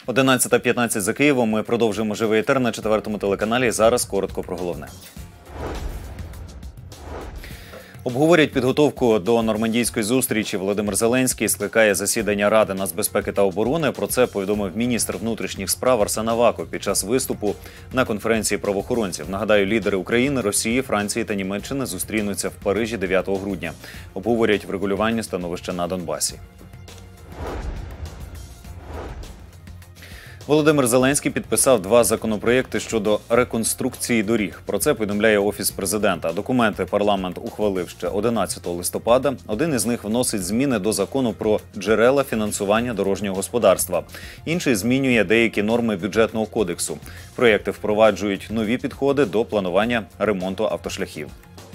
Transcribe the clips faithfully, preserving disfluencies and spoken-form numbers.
одинадцята п'ятнадцять за Києвом. Ми продовжуємо живий етер на четвертому телеканалі. Зараз коротко про головне. Обговорять підготовку до нормандійської зустрічі. Володимир Зеленський скликає засідання Ради нацбезпеки та оборони. Про це повідомив міністр внутрішніх справ Арсен Аваков під час виступу на конференції правоохоронців. Нагадаю, лідери України, Росії, Франції та Німеччини зустрінуться в Парижі дев'ятого грудня. Обговорять врегулювання становища на Донбасі. Володимир Зеленський підписав два законопроєкти щодо реконструкції доріг. Про це повідомляє Офіс президента. Документи парламент ухвалив ще одинадцятого листопада. Один із них вносить зміни до закону про джерела фінансування дорожнього господарства. Інший змінює деякі норми бюджетного кодексу. Проєкти впроваджують нові підходи до планування ремонту автошляхів.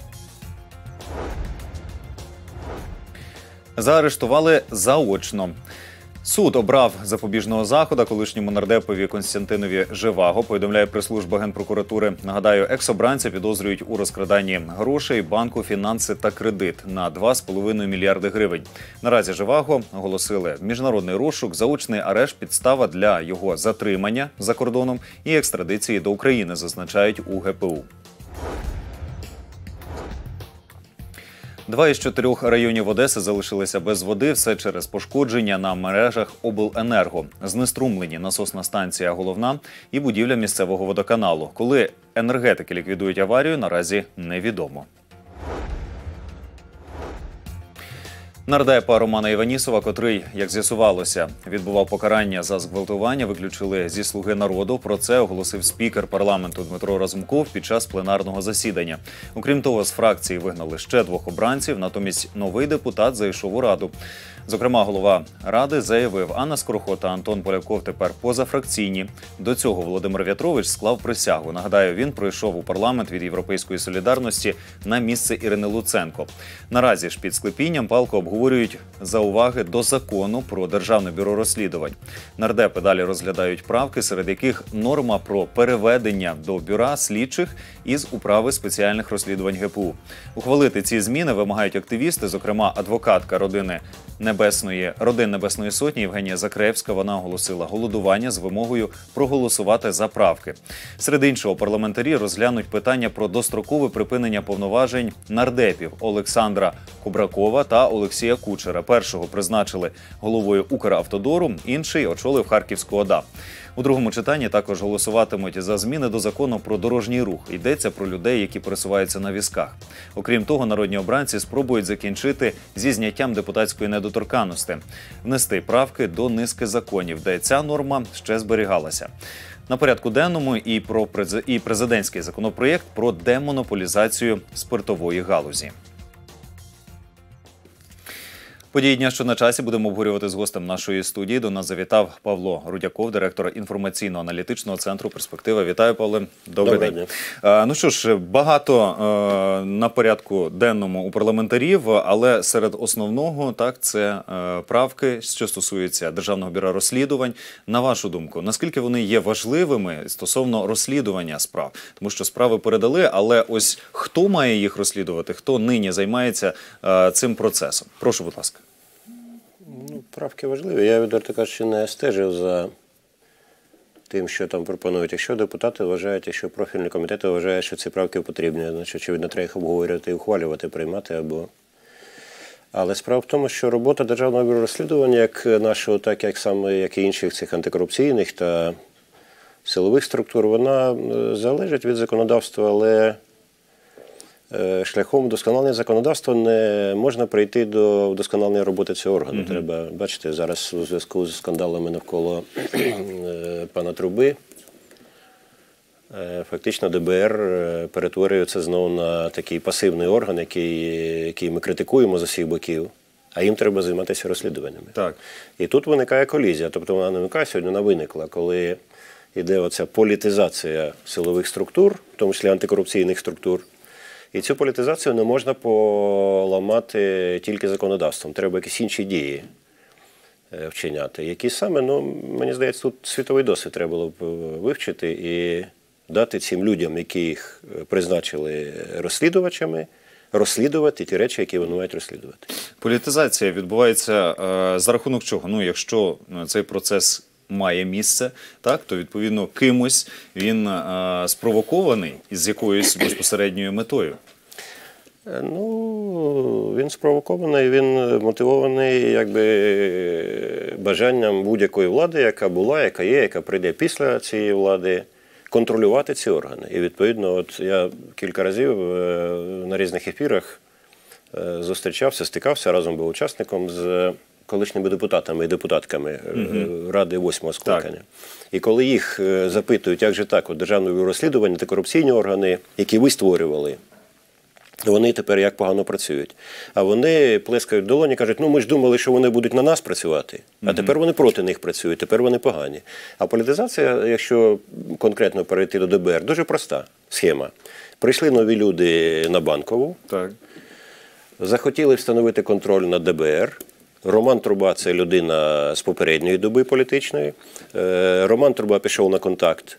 Заарештували заочно. Суд обрав запобіжного заходу колишньому нардепові Костянтинові Живаго, повідомляє прес-служба Генпрокуратури. Нагадаю, екс-обранця підозрюють у розкраданні грошей банку «Фінанси та кредит» на два з половиною мільярди гривень. Наразі Живаго оголосили міжнародний розшук, заочний арешт, підстава для його затримання за кордоном і екстрадиції до України, зазначають у ге пе у. Два із чотирьох районів Одеси залишилися без води, все через пошкодження на мережах обленерго. Знеструмлені насосна станція «Головна» і будівля місцевого водоканалу. Коли енергетики ліквідують аварію, наразі невідомо. Нардепа Романа Іванісова, котрий, як з'ясувалося, відбував покарання за зґвалтування, виключили зі «Слуги народу». Про це оголосив спікер парламенту Дмитро Разумков під час пленарного засідання. Окрім того, з фракції вигнали ще двох обранців, натомість новий депутат зайшов у Раду. Зокрема, голова Ради заявив, Анна Скороход та Антон Поляков тепер позафракційні. До цього Володимир В'ятрович склав присягу. Нагадаю, він пройшов у парламент від «Європейської солідарності» на місце Ірини Луценко. Наразі ж під склепінням палко обговорюють зауваги до закону про Державне бюро розслідувань. Нардепи далі розглядають правки, серед яких норма про переведення до бюра слідчих із управи спеціальних розслідувань ге пе у. Ухвалити ці зміни вимагають активісти, зокрема адвокатка родини Небесної, родин Небесної Сотні Євгенія Закревська. Вона оголосила голодування з вимогою проголосувати за правки. Серед іншого, парламентарі розглянуть питання про дострокове припинення повноважень нардепів Олександра Кубракова та Олексія Кучера. Першого призначили головою Укравтодору, інший очолив Харківську ОДА. У другому читанні також голосуватимуть за зміни до закону про дорожній рух. Йдеться про людей, які пересуваються на візках. Окрім того, народні обранці спробують закінчити зі зняттям депутатської недоторканності, внести правки до низки законів, де ця норма ще зберігалася. На порядку денному і про і президентський законопроєкт про демонополізацію спиртової галузі. Події дня, що на часі, будемо обговорювати з гостем нашої студії. До нас завітав Павло Рудяков, директор інформаційно-аналітичного центру «Перспектива». Вітаю, Павле. Добрий, Добрий день. день. Ну що ж, багато е, на порядку денному у парламентарів, але серед основного, так, це е, правки, що стосуються Державного бюро розслідувань. На вашу думку, наскільки вони є важливими стосовно розслідування справ? Тому що справи передали, але ось хто має їх розслідувати, хто нині займається е, цим процесом? Прошу, будь ласка. Ну, правки важливі. Я, відверто кажучи, не стежив за тим, що там пропонують. Якщо депутати вважають, якщо профільні комітети вважають, що ці правки потрібні, значить, очевидно, треба їх обговорювати і ухвалювати, приймати або... Але справа в тому, що робота Державного бюро розслідування, як нашого, так як саме, як і інших цих антикорупційних та силових структур, вона залежить від законодавства, але шляхом вдосконалення законодавства не можна прийти до вдосконалення роботи цього органу. Mm-hmm. Треба, бачите, зараз у зв'язку з скандалами навколо пана Труби, фактично де бе ер перетворюється знову на такий пасивний орган, який, який ми критикуємо з усіх боків, а їм треба займатися розслідуваннями. Так. І тут виникає колізія, тобто вона не виникає, сьогодні вона виникла, коли йде оця політизація силових структур, в тому числі антикорупційних структур. І цю політизацію не можна поламати тільки законодавством. Треба якісь інші дії вчиняти. Які саме, ну, мені здається, тут світовий досвід треба було б вивчити і дати цим людям, які їх призначили розслідувачами, розслідувати ті речі, які вони мають розслідувати. Політизація відбувається е, за рахунок чого? Ну, якщо цей процес має місце, так, то відповідно кимось він е, спровокований із якоюсь безпосередньою метою. Ну, він спровокований, він мотивований якби бажанням будь-якої влади, яка була, яка є, яка прийде після цієї влади, контролювати ці органи. І відповідно, от я кілька разів на різних ефірах зустрічався, стикався, разом був учасником з колишніми депутатами і депутатками угу. Ради восьмого скликання. Так. І коли їх запитують, як же так, от Державне бюро розслідування, та корупційні органи, які ви створювали, вони тепер як погано працюють. А вони плескають в долоні, кажуть, ну ми ж думали, що вони будуть на нас працювати, а тепер вони проти них працюють, тепер вони погані. А політизація, якщо конкретно перейти до ДБР, дуже проста схема. Прийшли нові люди на Банкову, так. захотіли встановити контроль над ДБР. Роман Труба – це людина з попередньої доби політичної. Роман Труба пішов на контакт.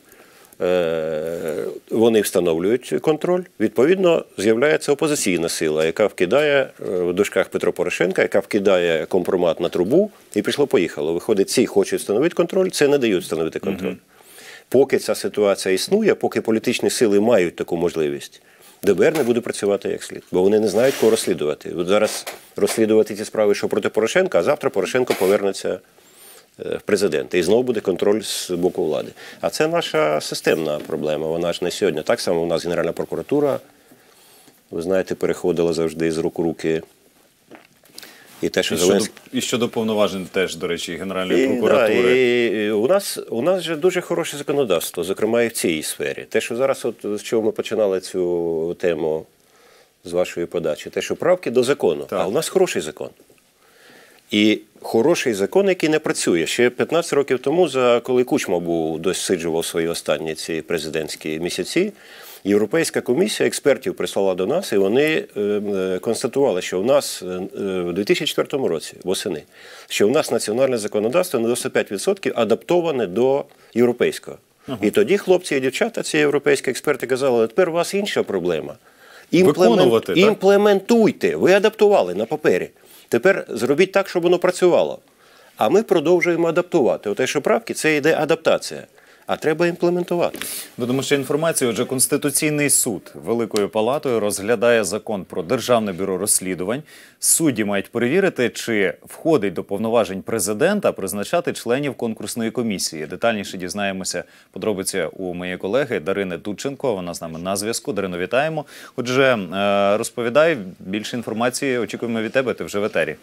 Вони встановлюють контроль, відповідно, з'являється опозиційна сила, яка вкидає, в дужках Петро Порошенка, яка вкидає компромат на Трубу і пішло-поїхало. Виходить, ці хочуть встановити контроль, це не дають встановити контроль. Угу. Поки ця ситуація існує, поки політичні сили мають таку можливість, ДБР не буде працювати як слід, бо вони не знають, кого розслідувати. От зараз розслідувати ці справи, що проти Порошенка, а завтра Порошенко повернеться в президента. І знову буде контроль з боку влади. А це наша системна проблема. Вона ж не сьогодні. Так само у нас Генеральна прокуратура, ви знаєте, переходила завжди з рук у руки. І, те, що і, Зеленський... щодо, і щодо повноважень теж, до речі, Генеральної і, прокуратури. Да, і, і у нас, у нас же дуже хороше законодавство, зокрема і в цій сфері. Те, що зараз, от, з чого ми починали цю тему з вашої подачі, те, що правки до закону. Так. А у нас хороший закон. І хороший закон, який не працює. Ще п'ятнадцять років тому, за коли Кучма був, досиджував свої останні ці президентські місяці, Європейська комісія експертів прислала до нас, і вони е, констатували, що у нас е, в дві тисячі четвертому році, восени, що у нас національне законодавство на дев'яносто п'ять відсотків адаптоване до європейського. Ага. І тоді хлопці і дівчата, ці європейські експерти казали, тепер у вас інша проблема. Імплемент... Імплементуйте, ви адаптували на папері. Тепер зробіть так, щоб воно працювало. А ми продовжуємо адаптувати. Оте, що правки, це йде адаптація. А треба імплементувати. Додамо ще інформацію. Отже, Конституційний суд Великою Палатою розглядає закон про Державне бюро розслідувань. Судді мають перевірити, чи входить до повноважень президента призначати членів конкурсної комісії. Детальніше дізнаємося подробиці у моєї колеги Дарини Дудченко. Вона з нами на зв'язку. Дарино, вітаємо. Отже, розповідай, більше інформації очікуємо від тебе, ти вже в етері.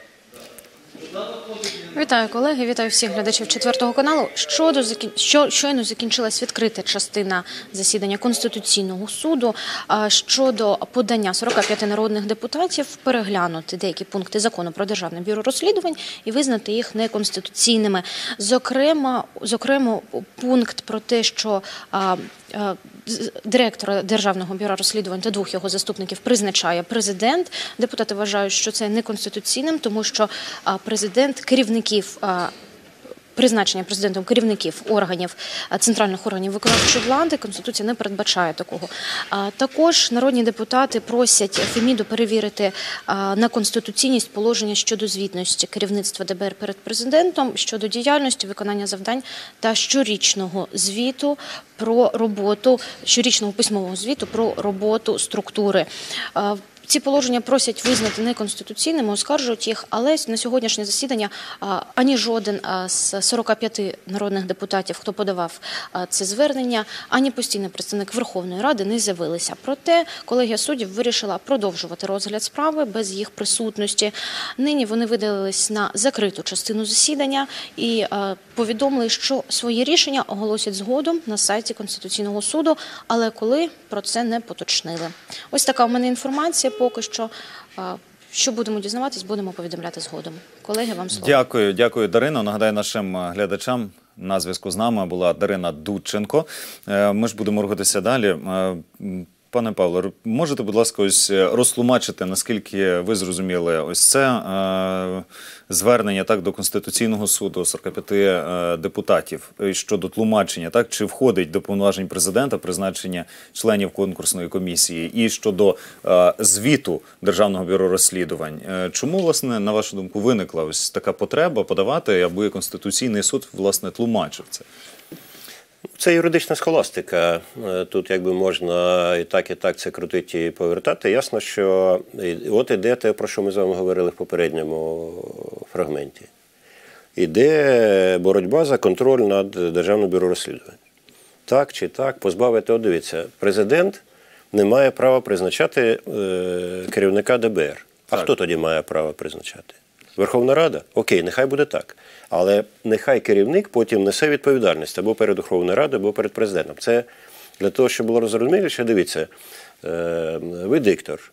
Вітаю, колеги, вітаю всіх глядачів четвертого каналу. Щодо, що, щойно закінчилась відкрита частина засідання Конституційного суду щодо подання сорока п'яти народних депутатів переглянути деякі пункти закону про Державне бюро розслідувань і визнати їх неконституційними. Зокрема, зокрема пункт про те, що а, а, директора Державного бюро розслідувань та двох його заступників призначає президент. Депутати вважають, що це неконституційним, тому що а, президент, керівників а, призначення президентом керівників органів, центральних органів виконавчої влади, Конституція не передбачає такого. Також народні депутати просять Феміду перевірити на конституційність положення щодо звітності керівництва ДБР перед президентом, щодо діяльності, виконання завдань та щорічного звіту про роботу, щорічного письмового звіту про роботу структури. Ці положення просять визнати неконституційними, оскаржують їх, але на сьогоднішнє засідання ані жоден з сорока п'яти народних депутатів, хто подавав це звернення, ані постійний представник Верховної Ради не з'явилися. Проте колегія суддів вирішила продовжувати розгляд справи без їх присутності. Нині вони видалились на закриту частину засідання і повідомили, що свої рішення оголосять згодом на сайті Конституційного суду, але коли, про це не поточнили. Ось така у мене інформація. Поки що, що будемо дізнаватись, будемо повідомляти згодом. Колеги, вам слово. Дякую, дякую, Дарино. Нагадаю нашим глядачам, на зв'язку з нами була Дарина Дудченко. Ми ж будемо рухатися далі. Пане Павло, можете, будь ласка, ось розтлумачити, наскільки ви зрозуміли ось це е, звернення так до Конституційного суду сорока п'яти е, депутатів щодо тлумачення, так, чи входить до повноважень президента призначення членів конкурсної комісії і щодо е, звіту Державного бюро розслідувань. Е, чому, власне, на вашу думку, виникла ось така потреба подавати, аби Конституційний суд, власне, тлумачив це? Це юридична схоластика. Тут якби можна і так, і так це крутити і повертати. Ясно, що от іде те, про що ми з вами говорили в попередньому фрагменті. Іде боротьба за контроль над Державним бюро розслідувань. Так чи так, позбавити, от дивіться, президент не має права призначати е, керівника Де Бе Ер. А так. Хто тоді має право призначати? Верховна Рада? Окей, нехай буде так. Але нехай керівник потім несе відповідальність або перед Верховною Радою, або перед президентом. Це для того, щоб було зрозуміліше, дивіться, ви диктор.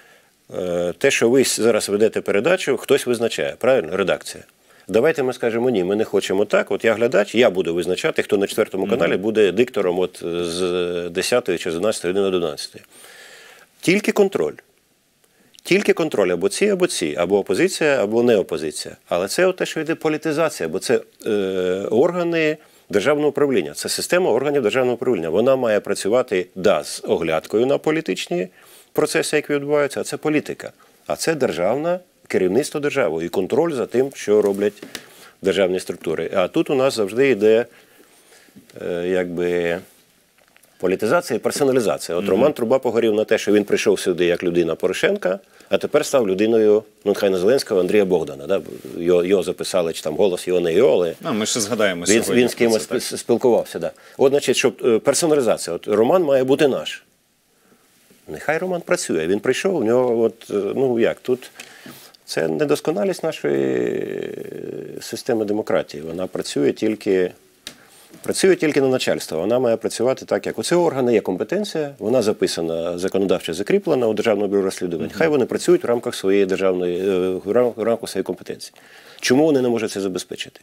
Те, що ви зараз ведете передачу, хтось визначає, правильно? Редакція. Давайте ми скажемо, ні, ми не хочемо так, от я глядач, я буду визначати, хто на четвертому каналі буде диктором от з десятої чи з одинадцятої години до одинадцятої. Тільки контроль. Тільки контроль або ці, або ці, або опозиція, або не опозиція. Але це те, що йде політизація, бо це е, органи державного управління, це система органів державного управління. Вона має працювати, да, з оглядкою на політичні процеси, які відбуваються, а це політика. А це державне керівництво держави і контроль за тим, що роблять державні структури. А тут у нас завжди йде, е, якби... політизація і персоналізація. От mm-hmm. Роман Труба погорів на те, що він прийшов сюди як людина Порошенка, а тепер став людиною, ну, нехай не Зеленського, Андрія Богдана. Да? Його, його записали, чи там голос його не його, але а, ми ще згадаємо він, сьогодні. Він з кимось спіл- спілкувався. Да. От, значить, щоб персоналізація. От Роман має бути наш. Нехай Роман працює. Він прийшов, у нього, от, ну як, тут це недосконалість нашої системи демократії. Вона працює тільки... Працює тільки на начальство, вона має працювати так, як у цього органу є компетенція, вона записана, законодавчо закріплена у Державному бюро розслідувань. Mm-hmm. Хай вони працюють в рамках своєї державної, в рамках своєї компетенції. Чому вони не можуть це забезпечити?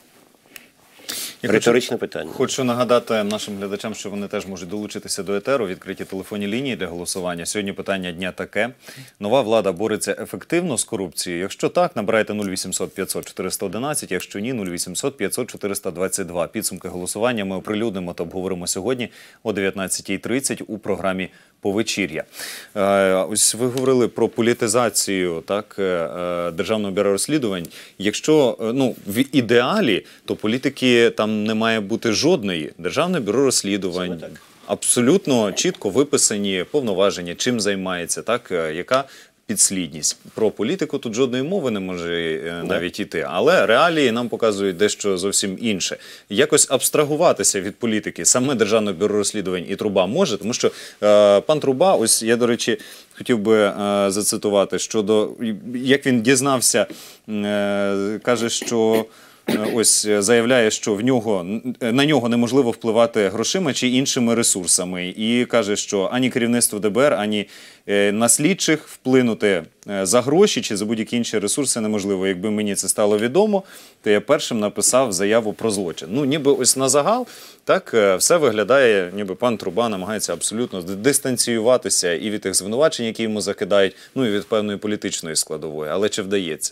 Я Риторичне хочу, питання. Хочу нагадати нашим глядачам, що вони теж можуть долучитися до етеру, відкриті телефонні лінії для голосування. Сьогодні питання дня таке. Нова влада бореться ефективно з корупцією? Якщо так, набирайте нуль вісімсот п'ятсот чотириста одинадцять, якщо ні, нуль вісімсот п'ятсот чотириста двадцять два. Підсумки голосування ми оприлюднимо та обговоримо сьогодні о дев'ятнадцятій тридцять у програмі «Повечір'я». Е, ось ви говорили про політизацію, так, е, Державного бюро розслідувань. Якщо, ну, в ідеалі, то політики там не має бути жодної. Державне бюро розслідувань абсолютно чітко виписані повноваження, чим займається, так, яка підслідність. Про політику тут жодної мови не може навіть йти. Але реалії нам показують дещо зовсім інше. Якось абстрагуватися від політики саме Державне бюро розслідувань і Труба може, тому що е, пан Труба, ось я, до речі, хотів би е, зацитувати, щодо, як він дізнався, е, каже, що ось заявляє, що в нього, на нього неможливо впливати грошима чи іншими ресурсами. І каже, що ані керівництво Де Бе Ер, ані на слідчих вплинути за гроші чи за будь-які інші ресурси неможливо. Якби мені це стало відомо, то я першим написав заяву про злочин. Ну, ніби ось на загал, так, все виглядає, ніби пан Труба намагається абсолютно дистанціюватися і від тих звинувачень, які йому закидають, ну і від певної політичної складової. Але чи вдається?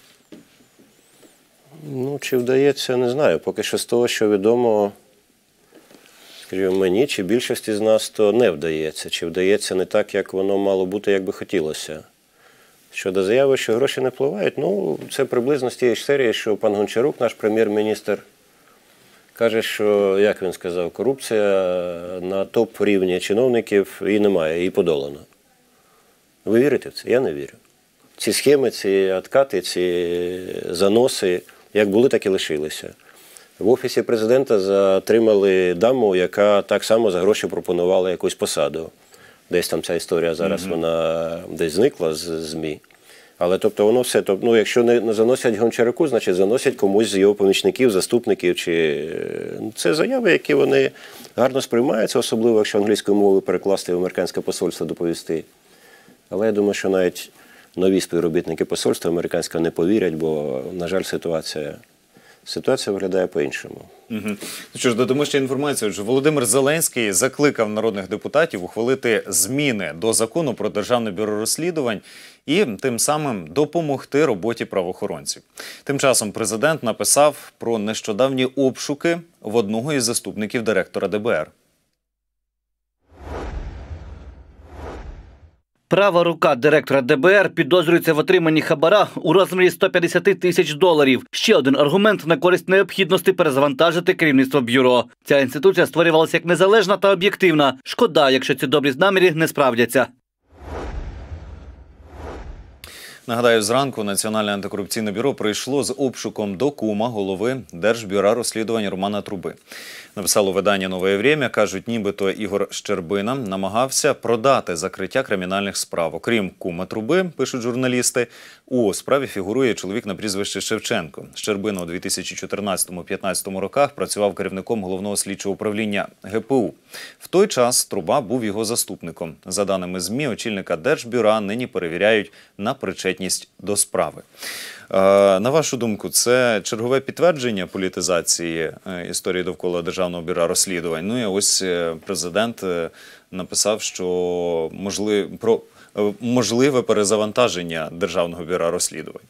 Ну, чи вдається, не знаю. Поки що з того, що відомо, скажімо, мені чи більшості з нас, то не вдається. Чи вдається не так, як воно мало бути, як би хотілося. Щодо заяви, що гроші не впливають, ну, це приблизно з тієї ж серії, що пан Гончарук, наш прем'єр-міністр, каже, що, як він сказав, корупція на топ-рівні чиновників і немає, її подолано. Ви вірите в це? Я не вірю. Ці схеми, ці откати, ці заноси, як були, так і лишилися. В Офісі президента затримали даму, яка так само за гроші пропонувала якусь посаду. Десь там ця історія зараз, mm-hmm. вона десь зникла з ЗМІ. Але тобто воно все, тобто, ну, якщо не заносять Гончаруку, значить заносять комусь з його помічників, заступників. Чи... Це заяви, які вони гарно сприймаються, особливо якщо англійською мовою перекласти в американське посольство, доповісти. Але я думаю, що навіть нові співробітники посольства американського не повірять, бо, на жаль, ситуація Ситуація виглядає по-іншому. Угу. Ну що ж, додамо ще інформацію. Отже, Володимир Зеленський закликав народних депутатів ухвалити зміни до закону про Державне бюро розслідувань і тим самим допомогти роботі правоохоронців. Тим часом президент написав про нещодавні обшуки в одного із заступників директора Де Бе Ер. Права рука директора Де Бе Ер підозрюється в отриманні хабара у розмірі сто п'ятдесят тисяч доларів. Ще один аргумент на користь необхідності перезавантажити керівництво бюро. Ця інституція створювалася як незалежна та об'єктивна. Шкода, якщо ці добрі наміри не справдяться. Нагадаю, зранку Національне антикорупційне бюро прийшло з обшуком до кума голови Держбюро розслідувань Романа Труби. Написало видання «Нове Время», кажуть, нібито Ігор Щербина намагався продати закриття кримінальних справ. Окрім кума Труби, пишуть журналісти, у справі фігурує чоловік на прізвище Шевченко. Щербина у дві тисячі чотирнадцятому-п'ятнадцятому роках працював керівником головного слідчого управління Ге Пе У. В той час Труба був його заступником. За даними ЗМІ, очільника Держбюро нині перевіряють на причетність до справи. На вашу думку, це чергове підтвердження політизації історії довкола Державного бюро розслідувань? Ну і ось президент написав, що можливо, про можливе перезавантаження Державного бюро розслідувань.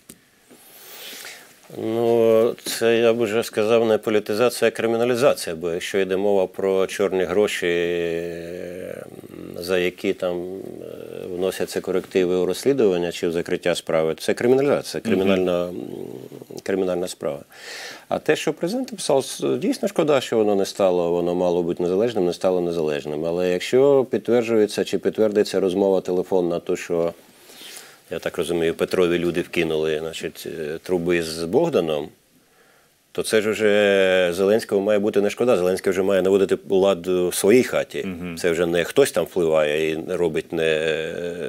Ну, це, я б вже сказав, не політизація, а криміналізація. Бо якщо йде мова про чорні гроші, за які там вносяться корективи у розслідування чи в закриття справи, це криміналізація, кримінальна, mm-hmm. кримінальна справа. А те, що президент писав, дійсно шкода, що воно не стало, воно мало бути незалежним, не стало незалежним. Але якщо підтверджується чи підтвердиться розмова телефонна, то що, я так розумію, Петрові люди вкинули, значить, Труби з Богданом, то це ж вже Зеленського має бути не шкода. Зеленський вже має наводити лад в своїй хаті. Угу. Це вже не хтось там впливає і робить, не,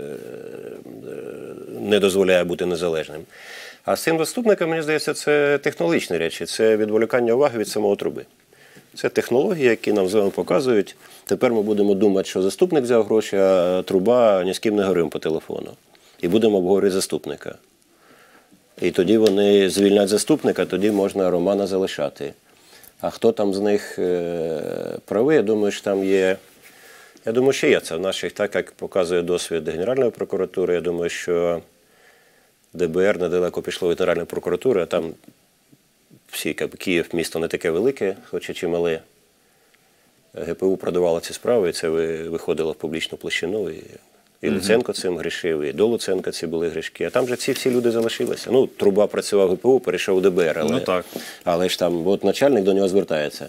не дозволяє бути незалежним. А з цим заступником, мені здається, це технологічні речі, це відволікання уваги від самого Труби. Це технології, які нам з вами показують. Тепер ми будемо думати, що заступник взяв гроші, а Труба ні з ким не говорив по телефону. І будемо обговорювати заступника. І тоді вони звільнять заступника, тоді можна Романа залишати. А хто там з них е, правий, я думаю, що там є, я думаю, що є це в наших, так як показує досвід Генеральної прокуратури, я думаю, що Де Бе Ер недалеко пішло від Генеральної прокуратури, а там всі, Київ, місто не таке велике, хоч і чимале. Ге Пе У продавало ці справи, і це виходило в публічну площину. І... І Луценко цим грішив, і до Луценка ці були грішки. А там же ці всі люди залишилися. Ну, Труба працював в Ге Пе У, перейшов у Де Бе Ер, але, ну, так. але ж там от начальник до нього звертається.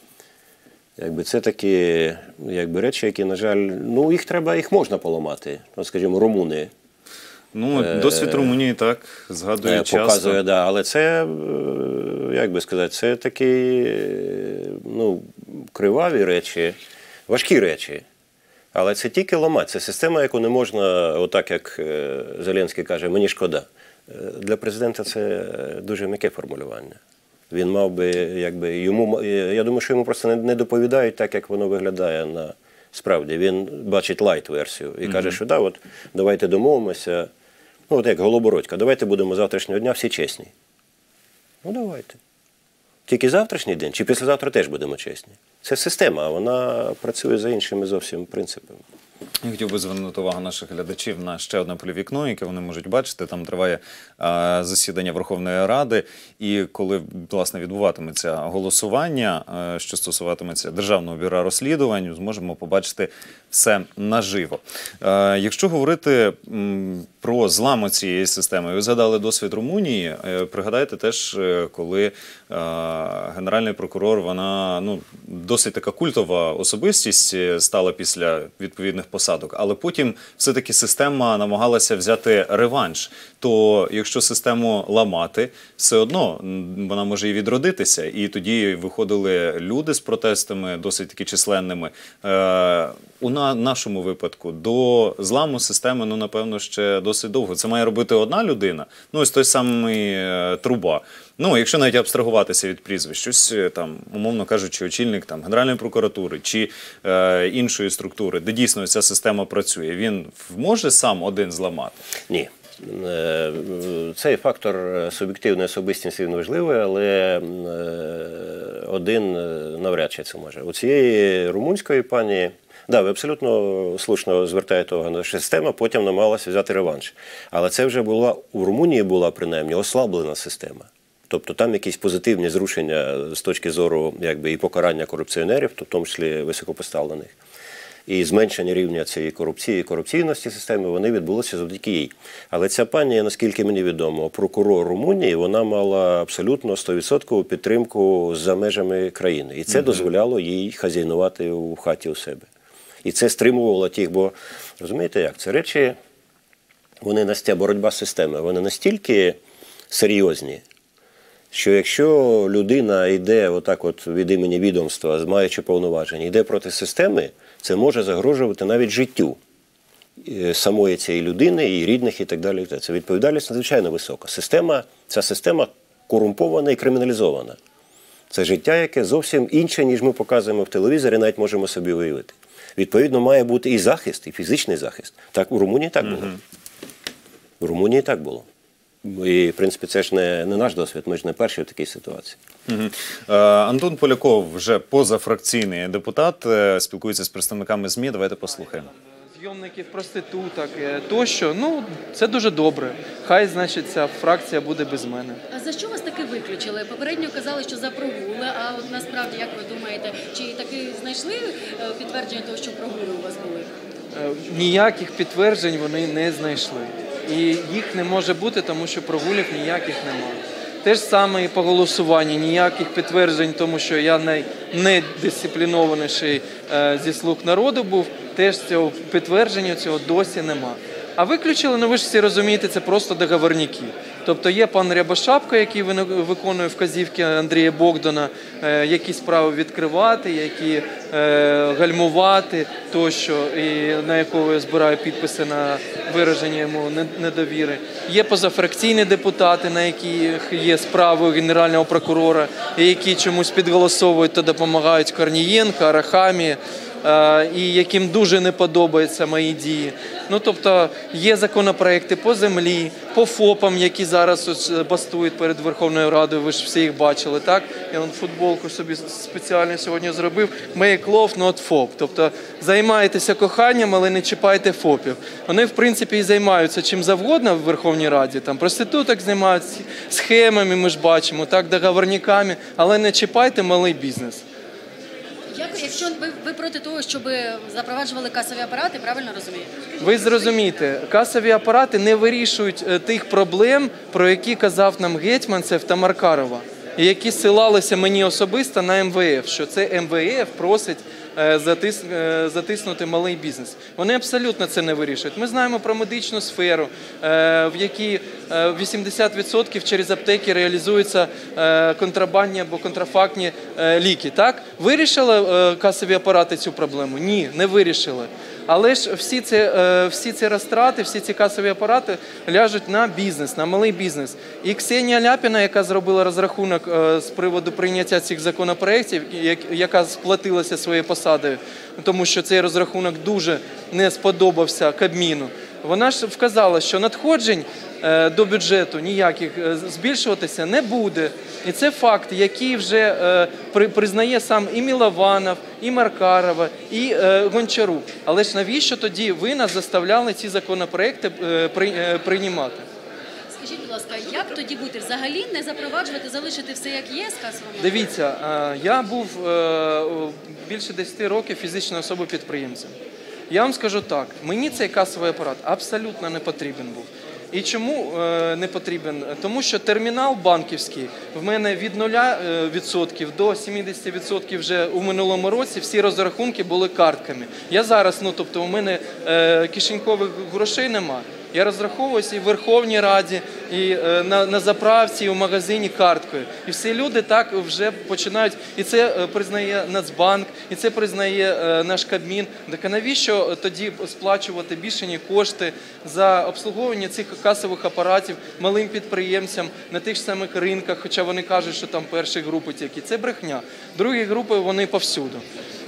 Якби це такі якби, речі, які, на жаль, ну їх треба, їх можна поламати. Ну, скажімо, румуни. Ну, досвід Румунії так згадує часто. Показує, да, але це, як би сказати, це такі, ну, криваві речі, важкі речі. Але це тільки ламати. Це система, яку не можна, отак як Зеленський каже, мені шкода. Для президента це дуже м'яке формулювання. Він мав би, якби, йому, я думаю, що йому просто не доповідають так, як воно виглядає на справді. Він бачить лайт-версію і mm-hmm. каже, що да, от, давайте домовимося, ну от як Голобородька, давайте будемо завтрашнього дня всі чесні. Ну давайте. Тільки завтрашній день, чи післязавтра теж будемо чесні. Це система, вона працює за іншими зовсім принципами. Я хотів би звернути увагу наших глядачів на ще одне полівікно, яке вони можуть бачити. Там триває а, засідання Верховної Ради, і коли, власне, відбуватиметься голосування, а, що стосуватиметься Державного бюро розслідувань, зможемо побачити все наживо. А, якщо говорити м, про зламу цієї системи, ви згадали досвід Румунії, пригадайте теж, коли а, генеральний прокурор, вона, ну, досить така культова особистість стала після відповідних посадок, але потім все-таки система намагалася взяти реванш. То якщо систему ламати, все одно вона може і відродитися. І тоді виходили люди з протестами, досить таки численними. Е, у на, нашому випадку до зламу системи, ну, напевно, ще досить довго. Це має робити одна людина, ну, ось той самий е, Труба. Ну, якщо навіть абстрагуватися від прізвищ, щось там, умовно кажучи, очільник там Генеральної прокуратури чи е, іншої структури, де дійсно ця система працює, він може сам один зламати? Ні. Цей фактор суб'єктивної особистості він важливий, але один навряд чи це може. У цієї румунської пані, да, ви абсолютно слушно звертаєте увагу, що система потім намагалася взяти реванш. Але це вже була, у Румунії була принаймні ослаблена система. Тобто там якісь позитивні зрушення з точки зору якби, і покарання корупціонерів, в тому числі високопоставлених, і зменшення рівня цієї корупції і корупційності системи, вони відбулися завдяки їй. Але ця пані, наскільки мені відомо, прокурор Румунії, вона мала абсолютно сто відсотків підтримку за межами країни. І це дозволяло їй хазяйнувати у хаті у себе. І це стримувало тих, бо, розумієте як, це речі, вони настільки, боротьба з системою, вони настільки серйозні, що якщо людина йде отак от від імені відомства, маючи повноваження, йде проти системи, це може загрожувати навіть життю самої цієї людини, її рідних і так далі. Це відповідальність надзвичайно висока. Система, ця система корумпована і криміналізована. Це життя, яке зовсім інше, ніж ми показуємо в телевізорі, навіть можемо собі уявити. Відповідно, має бути і захист, і фізичний захист. Так, у Румунії так було. У Румунії так було. І, в принципі, це ж не, не наш досвід, ми ж не перші в такій ситуації. Угу. Е, Антон Поляков, вже позафракційний депутат, е, спілкується з представниками ЗМІ. Давайте послухаємо. Зйомників, проституток тощо, ну, це дуже добре. Хай, значить, ця фракція буде без мене. А за що вас таки виключили? Попередньо казали, що за прогули, а от насправді, як ви думаєте, чи таки знайшли підтвердження того, що прогули у вас були? Ніяких підтверджень вони не знайшли. І їх не може бути, тому що прогулів ніяких немає. Те ж саме і по голосуванню, ніяких підтверджень, тому що я найнедисциплінованіший зі «Слуг народу» був, теж цього підтвердження цього досі нема. А виключили, ну ви ж всі розумієте, це просто договорники. Тобто є пан Рябошапка, який виконує вказівки Андрія Богдана, які справи відкривати, які гальмувати тощо, і на якого я збираю підписи на вираження йому недовіри. Є позафракційні депутати, на яких є справи Генерального прокурора, і які чомусь підголосовують та допомагають Корнієнко, Арахамії, і яким дуже не подобаються мої дії. Ну, тобто, є законопроекти по землі, по ФОПам, які зараз бастують перед Верховною Радою, ви ж всі їх бачили, так? Я вон футболку собі спеціально сьогодні зробив, «Make love, not фоп». Тобто, займайтеся коханням, але не чіпайте ФОПів. Вони, в принципі, і займаються чим завгодно в Верховній Раді, там, проституток займаються, схемами, ми ж бачимо, так, договорниками, але не чіпайте малий бізнес. Як, якщо ви, ви проти того, щоб запроваджували касові апарати, правильно розумієте? Ви зрозумієте, касові апарати не вирішують тих проблем, про які казав нам Гетьманцев та Маркарова, і які ссилалися мені особисто на ем ве еф, що це ем ве еф просить затис, затиснути малий бізнес. Вони абсолютно це не вирішують. Ми знаємо про медичну сферу, в якій вісімдесят відсотків через аптеки реалізуються контрабандні або контрафактні ліки. Так? Вирішили касові апарати цю проблему? Ні, не вирішили. Але ж всі ці, всі ці розтрати, всі ці касові апарати ляжуть на бізнес, на малий бізнес. І Ксенія Ляпіна, яка зробила розрахунок з приводу прийняття цих законопроєктів, яка сплатилася своєю посадою, тому що цей розрахунок дуже не сподобався Кабміну, вона ж вказала, що надходжень до бюджету ніяких збільшуватися не буде. І це факт, який вже признає сам і Мілованов, і Маркарова, і Гончарук. Але ж навіщо тоді ви нас заставляли ці законопроекти приймати? Скажіть, будь ласка, як тоді бути? Взагалі не запроваджувати, залишити все як є з касовими? Дивіться, я був більше десяти років фізичною особою підприємцем. Я вам скажу так, мені цей касовий апарат абсолютно не потрібен був. І чому е, не потрібен? Тому що термінал банківський в мене від нуля відсотків до сімдесят відсотків вже у минулому році всі розрахунки були картками. Я зараз, ну тобто у мене е, кишенькових грошей нема. Я розраховуюся і в Верховній Раді, і е, на, на заправці, і в магазині карткою. І всі люди так вже починають, і це е, признає Нацбанк, і це признає е, наш Кабмін. Так а навіщо тоді сплачувати більшені кошти за обслуговування цих касових апаратів малим підприємцям на тих самих ринках, хоча вони кажуть, що там перші групи тільки. Це брехня. Другі групи, вони повсюду.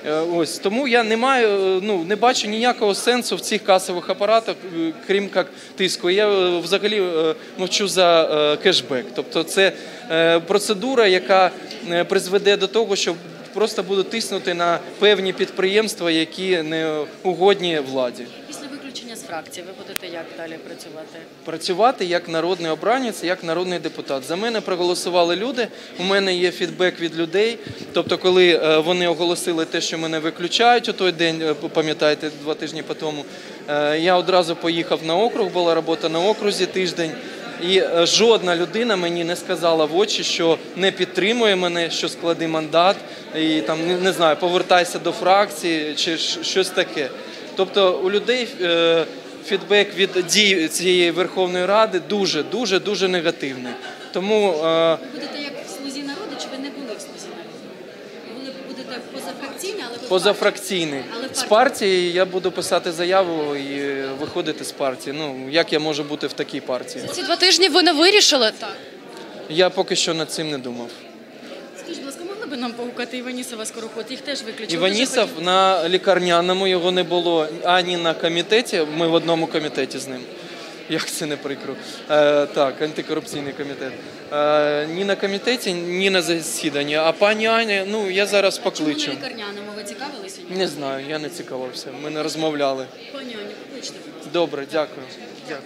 Ось, тому я не маю, ну, не бачу ніякого сенсу в цих касових апаратах, крім як тиску. Я взагалі мовчу за кешбек. Тобто це процедура, яка призведе до того, що просто будуть тиснути на певні підприємства, які не угодні владі. Після виключення з фракції ви будете як далі працювати? Працювати як народний обранець, як народний депутат. За мене проголосували люди, у мене є фідбек від людей. Тобто, коли вони оголосили те, що мене виключають у той день, пам'ятаєте, два тижні по тому, я одразу поїхав на округ, була робота на окрузі тиждень. І жодна людина мені не сказала в очі, що не підтримує мене, що склади мандат, і там, не, не знаю, повертайся до фракції чи щось таке. Тобто у людей е, фідбек від дій цієї Верховної Ради дуже, дуже, дуже негативний. Тому, е, ви будете як в «Слузі народу» чи ви не були в «Слузі народу»? Ви будете позафракційні, але ви позафракційний. З партії я буду писати заяву і виходити з партії. Ну, як я можу бути в такій партії? Ці два тижні ви не вирішили? Так. Я поки що над цим не думав. Скажіть, будь ласка, могли би нам погукати Іванісова Скороход? Їх теж виключили. Іванісов на лікарняному, його не було ані на комітеті, ми в одному комітеті з ним. Як це не прикро. Е, так, антикорупційний комітет. Е, ні на комітеті, ні на засіданні. А пані Аня, ну, я зараз покличу. Чому на лікарняному? Ви цікавилися? Не знаю, я не цікавився. Ми не розмовляли. Пані Аня, покличте, будь ласка. Добре, дякую. Дякую.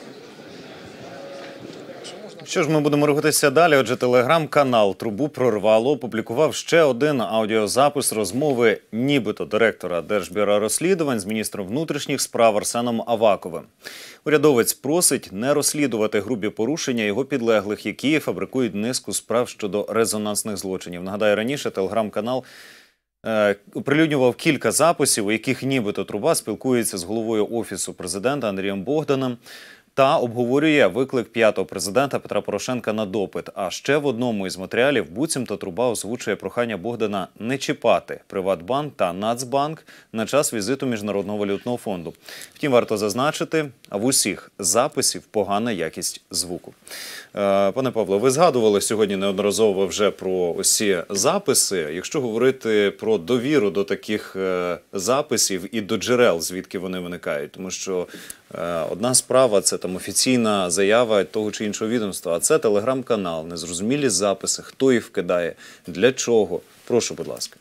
Що ж, ми будемо рухатися далі. Отже, телеграм-канал «Трубу прорвало» опублікував ще один аудіозапис розмови нібито директора Держбюро розслідувань з міністром внутрішніх справ Арсеном Аваковим. Урядовець просить не розслідувати грубі порушення його підлеглих, які фабрикують низку справ щодо резонансних злочинів. Нагадаю, раніше телеграм-канал е, оприлюднював кілька записів, у яких нібито Труба спілкується з головою Офісу президента Андрієм Богданом та обговорює виклик п'ятого президента Петра Порошенка на допит. А ще в одному із матеріалів буцімто Труба озвучує прохання Богдана не чіпати Приватбанк та Нацбанк на час візиту Міжнародного валютного фонду. Втім, варто зазначити, в усіх записів погана якість звуку. Пане Павло, ви згадували сьогодні неодноразово вже про усі записи. Якщо говорити про довіру до таких записів і до джерел, звідки вони виникають, тому що одна справа – це там офіційна заява того чи іншого відомства, а це телеграм-канал, незрозумілі записи, хто їх вкидає, для чого. Прошу, будь ласка.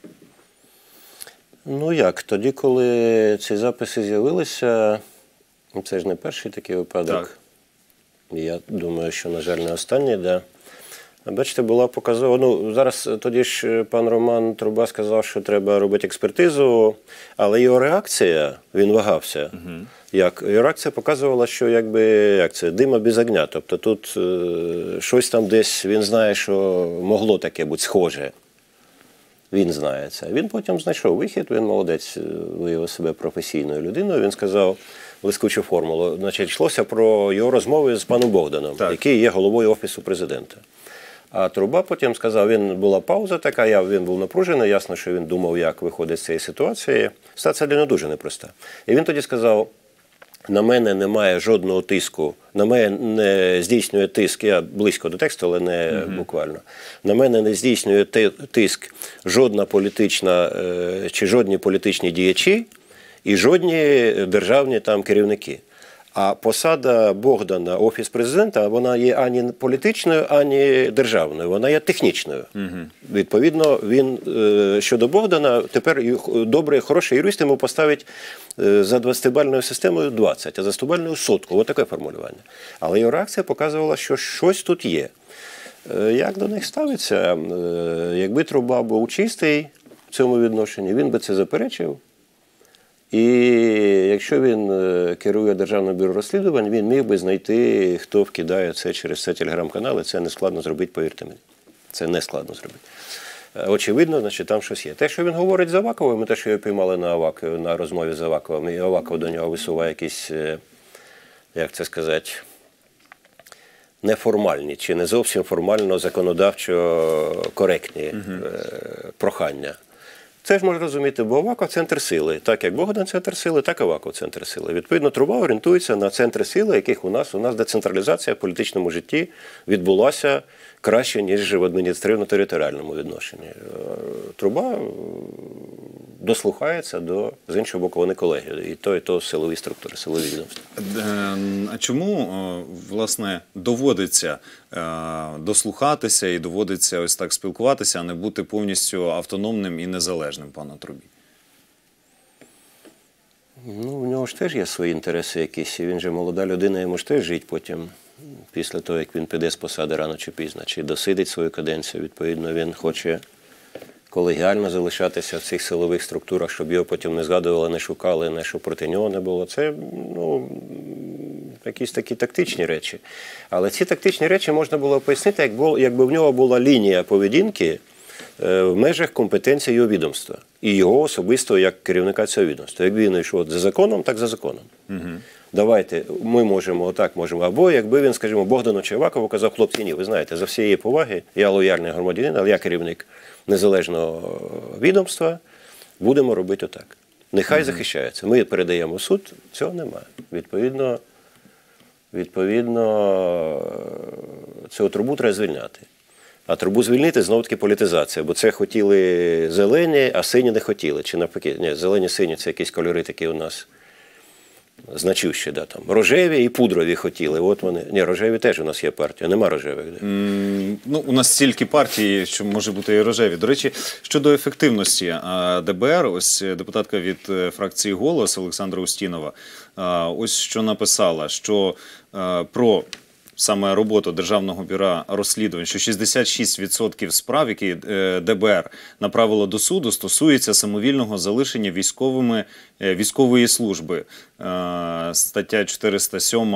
Ну як, тоді, коли ці записи з'явилися, це ж не перший такий випадок. Так. Я думаю, що, на жаль, не останній, да. Бачите, була показова. Ну, зараз тоді ж пан Роман Труба сказав, що треба робити експертизу, але його реакція, він вагався. Угу. Як? Його реакція показувала, що якби, як це, дима без огня. Тобто тут е, щось там десь, він знає, що могло таке бути схоже. Він знає це. Він потім знайшов вихід, він молодець, виявив себе професійною людиною. Він сказав блискучу формулу. Значить, йшлося про його розмови з паном Богданом, так, який є головою Офісу президента. А Труба потім сказав, він була пауза така, я, він був напружений, ясно, що він думав, як виходить з цієї ситуації. Ситуація для нього дуже непроста. І він тоді сказав, на мене немає жодного тиску, на мене не здійснює тиск, я близько до тексту, але не mm-hmm. буквально, на мене не здійснює тиск жодна політична, чи жодні політичні діячі і жодні державні там керівники. А посада Богдана, Офіс президента, вона є ані політичною, ані державною, вона є технічною. Угу. Відповідно, він щодо Богдана, тепер добрий, хороший юрист йому поставить за двадцятибальною системою двадцять, а за стобальною сотку. Ось таке формулювання. Але його реакція показувала, що щось тут є. Як до них ставиться? Якби Труба був чистий в цьому відношенні, він би це заперечив. І якщо він керує Державним бюро розслідувань, він міг би знайти, хто вкидає це через це телеграм-канал, і це не складно зробити, повірте мені. Це не складно зробити. Очевидно, значить, там щось є. Те, що він говорить з Аваковим, те, що його піймали на, Авак, на розмові з Аваковим, і Аваков до нього висуває якісь, як це сказати, неформальні, чи не зовсім формально законодавчо коректні угу. прохання. Це ж можна розуміти, бо Аваков – центр сили. Так як Богдан – центр сили, так і Аваков – центр сили. Відповідно, Труба орієнтується на центри сили, яких у нас, у нас децентралізація в політичному житті відбулася краще, ніж в адміністративно-територіальному відношенні. Труба дослухається до, з іншого боку, вони колеги. І то, і то силові структури, силові відомства. А чому, власне, доводиться дослухатися і доводиться ось так спілкуватися, а не бути повністю автономним і незалежним, пане Трубі? Ну, у нього ж теж є свої інтереси якісь. Він же молода людина, йому ж теж жить потім, після того, як він піде з посади рано чи пізно, чи досидить свою каденцію. Відповідно, він хоче колегіально залишатися в цих силових структурах, щоб його потім не згадували, не шукали, не щоб проти нього не було. Це, ну, якісь такі тактичні речі. Але ці тактичні речі можна було пояснити, якби в нього була лінія поведінки в межах компетенції його відомства. І його особисто як керівника цього відомства. Якби він йшов за законом, так за законом. Угу. Давайте, ми можемо, отак можемо. Або якби він, скажімо, Богдану чи Авакову казав, хлопці, ні, ви знаєте, за всієї поваги, я лояльний громадянин, але я керівник незалежного відомства, будемо робити отак. Нехай mm-hmm. захищається. Ми передаємо в суд, цього немає. Відповідно, відповідно, цього Трубу треба звільняти. А Трубу звільнити, знову-таки, політизація. Бо це хотіли зелені, а сині не хотіли. Чи навпаки, ні, зелені-сині – це якісь кольори такі у нас значущі, да, там. Рожеві і пудрові хотіли. От вони. Ні, рожеві теж у нас є партія, нема рожевих. Да. Mm, ну, у нас стільки партій, що може бути і рожеві. До речі, щодо ефективності ДБР, ось депутатка від фракції «Голос» Олександра Устінова, ось що написала, що про саме роботу Державного бюро розслідувань, що шістдесят шість відсотків справ, які ДБР направило до суду, стосуються самовільного залишення військовими, військової служби. Стаття чотириста сім.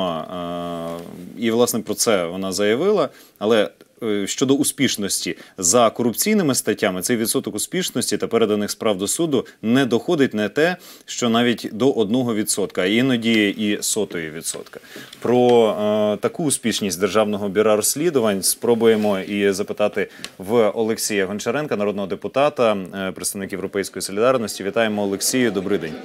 І, власне, про це вона заявила. Але щодо успішності, за корупційними статтями цей відсоток успішності та переданих справ до суду не доходить не те, що навіть до одного відсотка, а іноді і сотої відсотка. Про е, таку успішність Державного бюро розслідувань спробуємо і запитати в Олексія Гончаренка, народного депутата, е, представник Європейської солідарності. Вітаємо, Олексію, добрий день.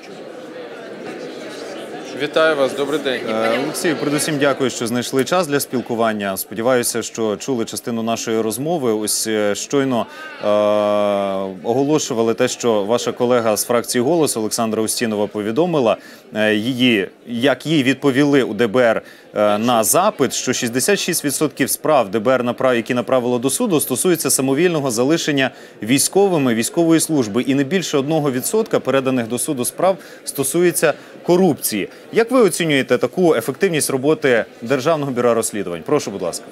Вітаю вас, добрий день. Олексію, передусім дякую, що знайшли час для спілкування. Сподіваюся, що чули частину нашої розмови. Ось щойно е оголошували те, що ваша колега з фракції «Голос» Олександра Устінова повідомила, е її, як їй відповіли у ДБР е на запит, що шістдесят шість відсотків справ ДБР, які направило до суду, стосуються самовільного залишення військовими військової служби. І не більше одного відсотка переданих до суду справ стосується корупції. Як ви оцінюєте таку ефективність роботи Державного бюро розслідувань? Прошу, будь ласка.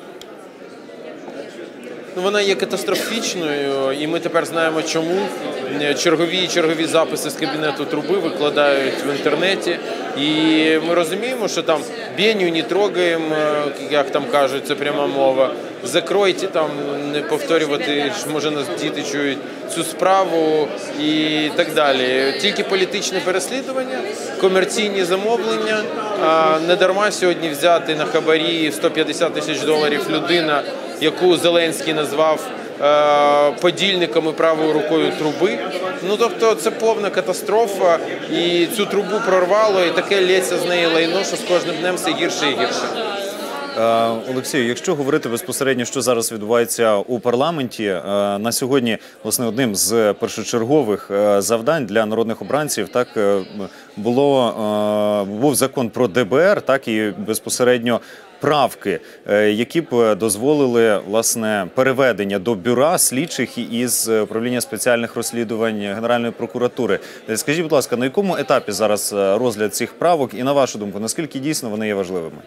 Ну, вона є катастрофічною, і ми тепер знаємо, чому. Чергові чергові записи з кабінету Труби викладають в інтернеті. І ми розуміємо, що там «бєню не трогаємо», як там кажуть, це пряма мова. Закройте, там, не повторювати, може нас діти чують, цю справу і так далі. Тільки політичне переслідування, комерційні замовлення. Не дарма сьогодні взяти на хабарі сто п'ятдесят тисяч доларів людина, яку Зеленський назвав подільником і правою рукою Труби. Ну, тобто, це повна катастрофа, і цю трубу прорвало, і таке лється з неї лайно, що з кожним днем все гірше і гірше. Олексію, якщо говорити безпосередньо, що зараз відбувається у парламенті, на сьогодні, власне, одним з першочергових завдань для народних обранців, так, було, був закон про ДБР, так, і безпосередньо правки, які б дозволили, власне, переведення до бюра слідчих із управління спеціальних розслідувань Генеральної прокуратури. Скажіть, будь ласка, на якому етапі зараз розгляд цих правок і, на вашу думку, наскільки дійсно вони є важливими?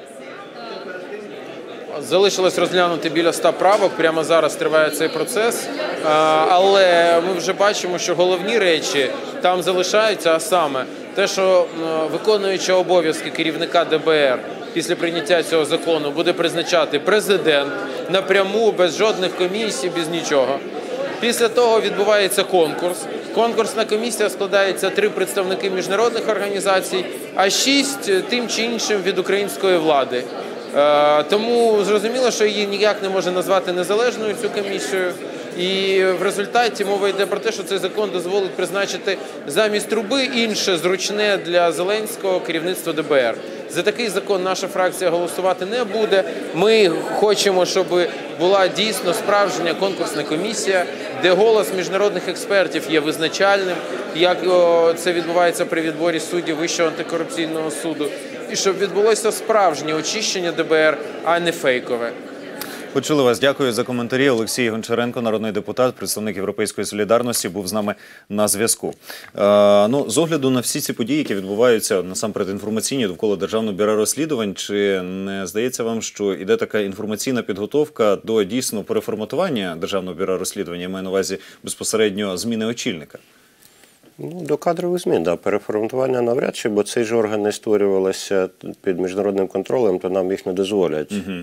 Залишилось розглянути біля ста правок, прямо зараз триває цей процес, але ми вже бачимо, що головні речі там залишаються, а саме те, що виконуючи обов'язки керівника ДБР після прийняття цього закону буде призначати президент напряму, без жодних комісій, без нічого. Після того відбувається конкурс. Конкурсна комісія складається три представники міжнародних організацій, а шість тим чи іншим від української влади. Тому зрозуміло, що її ніяк не може назвати незалежною цю комісію. І в результаті мова йде про те, що цей закон дозволить призначити замість Труби інше зручне для Зеленського керівництво Д Б Р. За такий закон наша фракція голосувати не буде. Ми хочемо, щоб була дійсно справжня конкурсна комісія, де голос міжнародних експертів є визначальним, як це відбувається при відборі суддів Вищого антикорупційного суду, і щоб відбулося справжнє очищення Д Б Р, а не фейкове. Почули вас. Дякую за коментарі. Олексій Гончаренко, народний депутат, представник Європейської солідарності, був з нами на зв'язку. Е, ну, з огляду на всі ці події, які відбуваються, насамперед інформаційні, довкола Державного бюро розслідувань, чи не здається вам, що йде така інформаційна підготовка до дійсно переформатування Державного бюро розслідувань, я маю на увазі безпосередньо зміни очільника? Ну, до кадрових змін, да, переформатування навряд чи, бо цей ж орган не створювалося під міжнародним контролем, то нам їх не дозволять. Угу.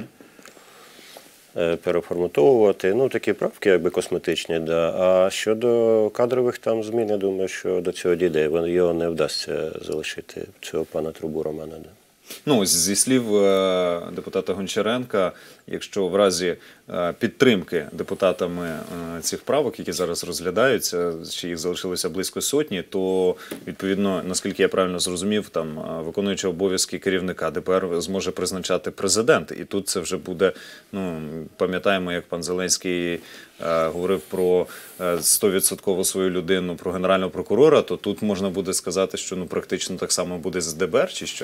Переформатовувати, ну, такі правки, якби косметичні, да. А щодо кадрових там змін, я думаю, що до цього дійде, його не вдасться залишити, цього пана Трубу Романа. Да. Ну, зі слів депутата Гончаренка, якщо в разі підтримки депутатами цих правок, які зараз розглядаються, чи їх залишилося близько сотні, то, відповідно, наскільки я правильно зрозумів, там виконуючи обов'язки керівника Д Б Р зможе призначати президент. І тут це вже буде, ну, пам'ятаємо, як пан Зеленський говорив про сто відсотків свою людину, про генерального прокурора, то тут можна буде сказати, що, ну, практично так само буде з Д Б Р, чи що?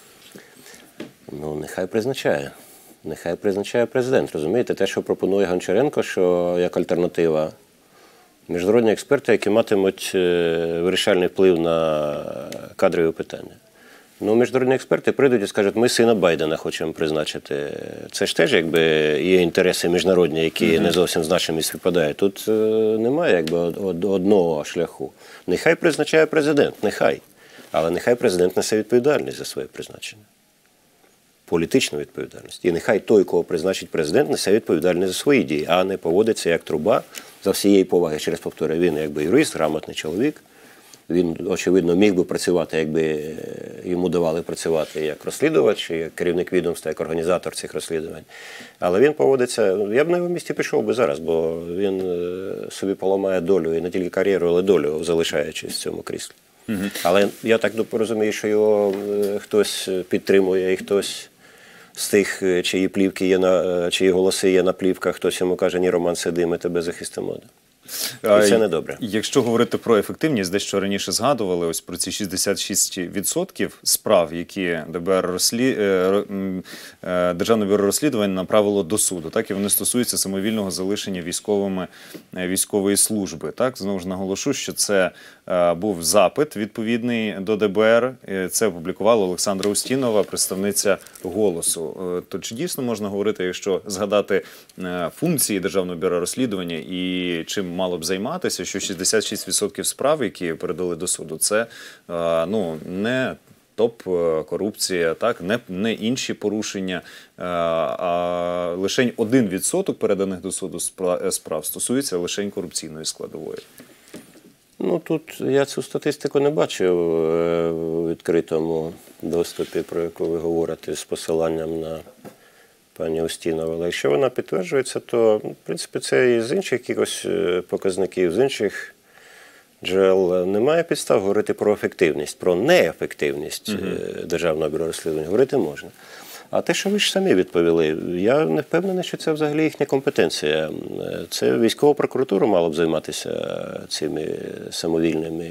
Ну, нехай призначає. Нехай призначає президент. Розумієте, те, що пропонує Гончаренко, що як альтернатива, міжнародні експерти, які матимуть вирішальний вплив на кадрові питання. Ну, міжнародні експерти прийдуть і скажуть, ми сина Байдена хочемо призначити. Це ж теж, якби, є інтереси міжнародні, які mm-hmm. не зовсім з нашими співпадають. Тут немає, якби, одного шляху. Нехай призначає президент, нехай. Але нехай президент несе відповідальність за своє призначення. Політичну відповідальність. І нехай той, кого призначить президент, несе відповідальність за свої дії, а не поводиться як Труба, за всієї поваги, через повторюю, він якби юрист, грамотний чоловік. Він, очевидно, міг би працювати, якби йому давали працювати як розслідувач, як керівник відомства, як організатор цих розслідувань. Але він поводиться, я б на його місці пішов би зараз, бо він собі поламає долю, і не тільки кар'єру, але долю, залишаючись в цьому кріслі. Угу. Але я так розумію, що його хтось підтримує і хтось з тих, чиї плівки є на, чиї голоси є на плівках, хтось йому каже, ні, Роман, сиди, ми тебе захистимо. І це недобре. Якщо говорити про ефективність, дещо раніше згадували ось про ці шістдесят шість відсотків справ, які Д Б Р розслід... Державне бюро розслідувань направило до суду, так, і вони стосуються самовільного залишення військовими військової служби. Так, знову ж наголошу, що це був запит відповідний до Д Б Р, це опублікувала Олександра Устінова, представниця «Голосу». То чи дійсно можна говорити, якщо згадати функції Державного бюро розслідування і чим мало б займатися, що шістдесят шість відсотків справ, які передали до суду, це, ну, не топ-корупція, так, не, не інші порушення, а лише один відсоток переданих до суду справ стосується лише корупційної складової. Ну, тут я цю статистику не бачив у відкритому доступі, про яку ви говорите, з посиланням на пані Устінову. Але якщо вона підтверджується, то, в принципі, це і з інших якихось показників, з інших джерел немає підстав говорити про ефективність, про неефективність mm-hmm. Державного бюро розслідувань говорити можна. А те, що ви ж самі відповіли, я не впевнений, що це взагалі їхня компетенція. Це військова прокуратура мала б займатися цими самовільними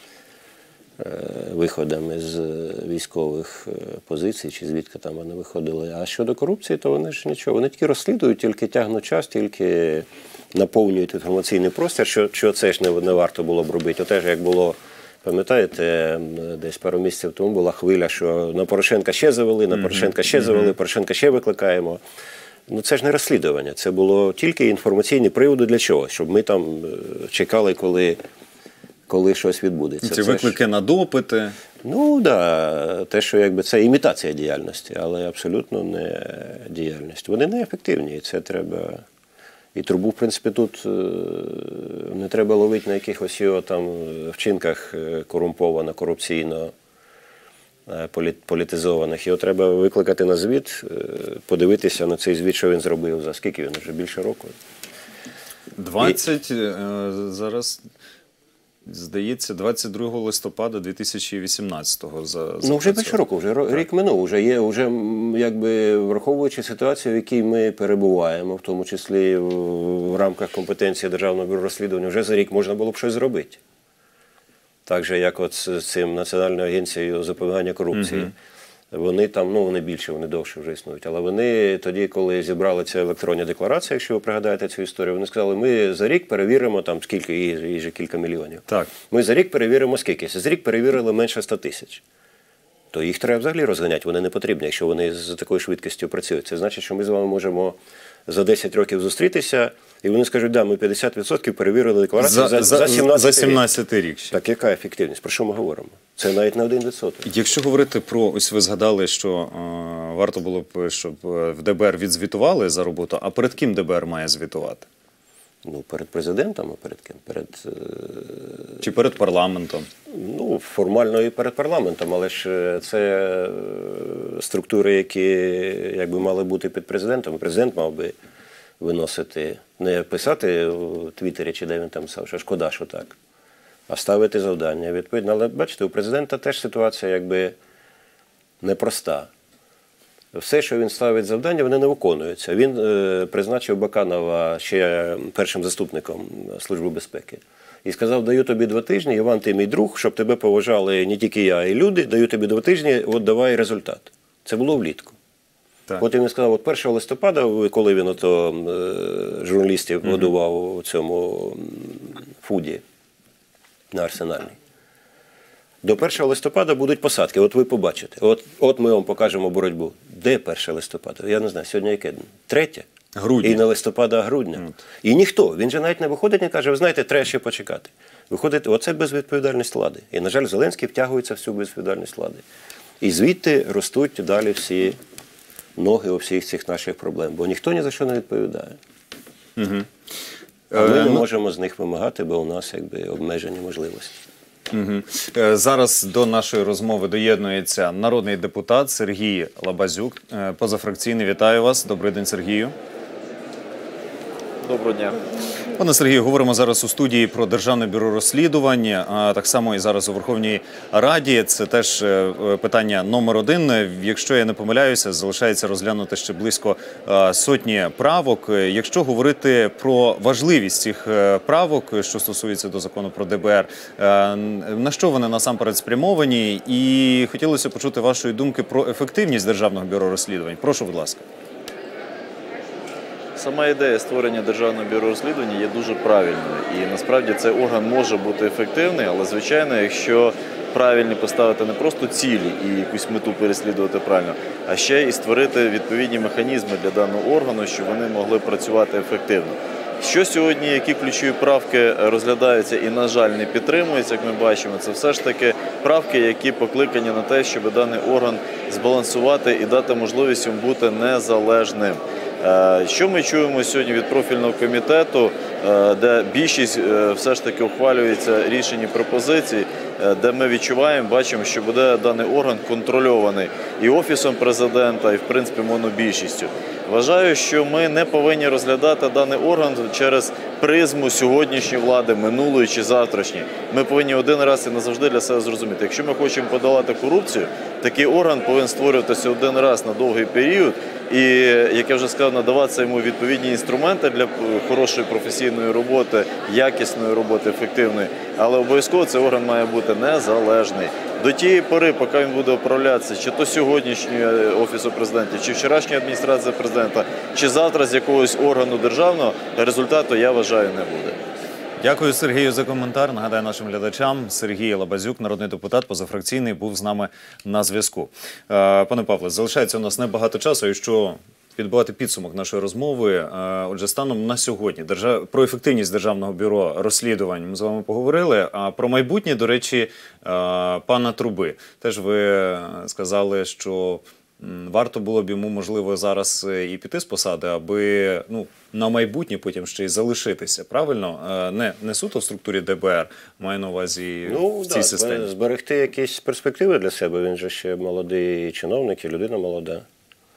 виходами з військових позицій, чи звідки там вони виходили. А щодо корупції, то вони ж нічого. Вони тільки розслідують, тільки тягнуть час, тільки наповнюють інформаційний простір, що, що це ж не, не варто було б робити. Отеж, як було, пам'ятаєте, десь пару місяців тому була хвиля, що на Порошенка ще завели, на Порошенка ще завели, Порошенка ще викликаємо. Ну це ж не розслідування, це було тільки інформаційні приводи для чого, щоб ми там чекали, коли, коли щось відбудеться. Ці виклики ж на допити. Ну, так, да, те, що якби це імітація діяльності, але абсолютно не діяльність. Вони неефективні, і це треба... І Трубу, в принципі, тут не треба ловити на якихось його там вчинках корумповано, корупційно, політизованих. Його треба викликати на звіт, подивитися на цей звіт, що він зробив, за скільки він вже, більше року. двадцять, І... зараз, здається, двадцять другого листопада дві тисячі вісімнадцятого. За, ну, вже більше року, вже так. Рік минув, вже є, вже, якби, враховуючи ситуацію, в якій ми перебуваємо, в тому числі в, в рамках компетенції Державного бюро розслідування, вже за рік можна було б щось зробити. Так же, як от з цим Національною агенцією запобігання корупції. Угу. Вони там, ну вони більше, вони довше вже існують. Але вони тоді, коли зібрали ці електронні декларації, якщо ви пригадаєте цю історію, вони сказали, ми за рік перевіримо, там скільки, її же кілька мільйонів. Так. Ми за рік перевіримо скільки. За рік перевірили менше ста тисяч. То їх треба взагалі розганяти, вони не потрібні, якщо вони з такою швидкістю працюють. Це значить, що ми з вами можемо за десять років зустрітися, і вони скажуть, да, ми п'ятдесят відсотків перевірили декларацію за, за, за, за сімнадцятий рік. Так яка ефективність? Про що ми говоримо? Це навіть не один відсоток. Якщо говорити про, ось ви згадали, що е, варто було б, щоб в ДБР відзвітували за роботу, а перед ким ДБР має звітувати? Ну, перед президентом, а перед ким? Перед, е... Чи перед парламентом? Ну, формально і перед парламентом, але ж це структури, які якби мали бути під президентом. Президент мав би виносити, не писати у Твіттері, чи де він там писав, що шкода, що так, а ставити завдання. Відповідно, але бачите, у президента теж ситуація якби непроста. Все, що він ставить завдання, вони не виконуються. Він е, призначив Баканова ще першим заступником Служби безпеки. І сказав, даю тобі два тижні, Іван, ти мій друг, щоб тебе поважали не тільки я, а й люди, даю тобі два тижні, от давай результат. Це було влітку. Так. От він сказав, от першого листопада, коли він ото, е, журналістів mm-hmm. годував у цьому фуді на Арсенальній. До першого листопада будуть посадки, от ви побачите. От, от ми вам покажемо боротьбу. Де перше листопада? Я не знаю, сьогодні яке? Третє? Грудня. І не листопада, а грудня. Mm. І ніхто, він же навіть не виходить і каже, ви знаєте, треба ще почекати. Виходить, оце безвідповідальність влади. І, на жаль, Зеленський втягується в цю безвідповідальність влади. І звідти ростуть далі всі ноги у всіх цих наших проблем. Бо ніхто ні за що не відповідає. Mm-hmm. А ми не можемо з них вимагати, бо у нас якби обмежені можливості. Угу. Зараз до нашої розмови доєднується народний депутат Сергій Лабазюк, позафракційний. Вітаю вас. Добрий день, Сергію. Доброго дня. Пане Сергію, говоримо зараз у студії про Державне бюро розслідувань, а так само і зараз у Верховній Раді. Це теж питання номер один. Якщо я не помиляюся, залишається розглянути ще близько сотні правок. Якщо говорити про важливість цих правок, що стосується до закону про ДБР, на що вони насамперед спрямовані? І хотілося почути вашої думки про ефективність Державного бюро розслідувань. Прошу, будь ласка. Сама ідея створення Державного бюро розслідування є дуже правильною. І насправді цей орган може бути ефективний, але, звичайно, якщо правильно поставити не просто цілі і якусь мету переслідувати правильно, а ще і створити відповідні механізми для даного органу, щоб вони могли працювати ефективно. Що сьогодні, які ключові правки розглядаються і, на жаль, не підтримуються, як ми бачимо, це все ж таки правки, які покликані на те, щоб даний орган збалансувати і дати можливість йому бути незалежним. Що ми чуємо сьогодні від профільного комітету, де більшість все ж таки ухвалюється рішень і пропозицій, де ми відчуваємо, бачимо, що буде даний орган контрольований і Офісом Президента, і, в принципі, монобільшістю. Вважаю, що ми не повинні розглядати даний орган через призму сьогоднішньої влади, минулої чи завтрашньої. Ми повинні один раз і назавжди для себе зрозуміти. Якщо ми хочемо подолати корупцію, такий орган повинен створюватися один раз на довгий період і, як я вже сказав, надаватися йому відповідні інструменти для хорошої професійної роботи, якісної роботи, ефективної. Але обов'язково цей орган має бути незалежний. До тієї пори, поки він буде управлятися, чи то сьогоднішньою Офісу Президента, чи вчорашньою адміністрацією Президента, чи завтра з якогось органу державного, результату, я вважаю, не буде. Дякую, Сергію, за коментар. Нагадаю нашим глядачам, Сергій Лабазюк, народний депутат, позафракційний, був з нами на зв'язку. Пане Павле, залишається у нас небагато часу, і що підбивати підсумок нашої розмови. Отже, станом на сьогодні держав... про ефективність Державного бюро розслідувань ми з вами поговорили, а про майбутнє, до речі, пана Труби. Теж ви сказали, що варто було б йому, можливо, зараз і піти з посади, аби ну, на майбутнє потім ще й залишитися, правильно? Не, не суто в структурі ДБР, маю на увазі ну, в цій да, системі. Зберегти якісь перспективи для себе, він же ще молодий чиновник і людина молода.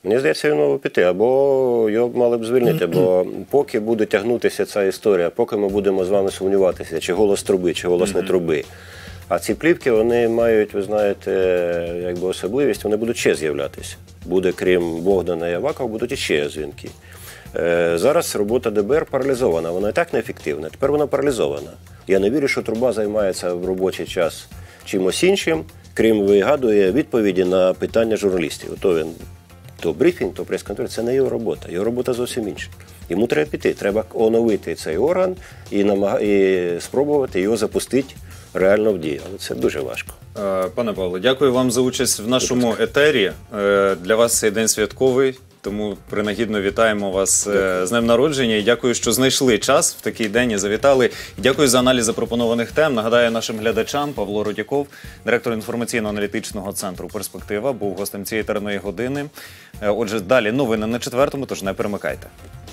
Мені здається, він мав піти, або його мали б звільнити, бо поки буде тягнутися ця історія, поки ми будемо з вами сумніватися, чи голос труби, чи голос не труби. А ці плівки, вони мають, ви знаєте, якби особливість, вони будуть ще з'являтися. Буде, крім Богдана і Авакова, будуть іще дзвінки. Е, зараз робота ДБР паралізована, вона і так неефективна, тепер вона паралізована. Я не вірю, що труба займається в робочий час чимось іншим, крім вигадує відповіді на питання журналістів. То він то брифінг, то прес-конференція, це не його робота. Його робота зовсім інша. Йому треба піти, треба оновити цей орган і, намаг... і спробувати його запустити реально в дію. Але це дуже важко. Пане Павло, дякую вам за участь в нашому етері. Для вас цей день святковий, тому принагідно вітаємо вас дякую. З днем народження. І дякую, що знайшли час в такий день і завітали. Дякую за аналіз запропонованих тем. Нагадаю нашим глядачам, Павло Рудяков, директор інформаційно-аналітичного центру «Перспектива», був гостем цієї етерної години. Отже, далі новини на четвертому, тож не перемикайте.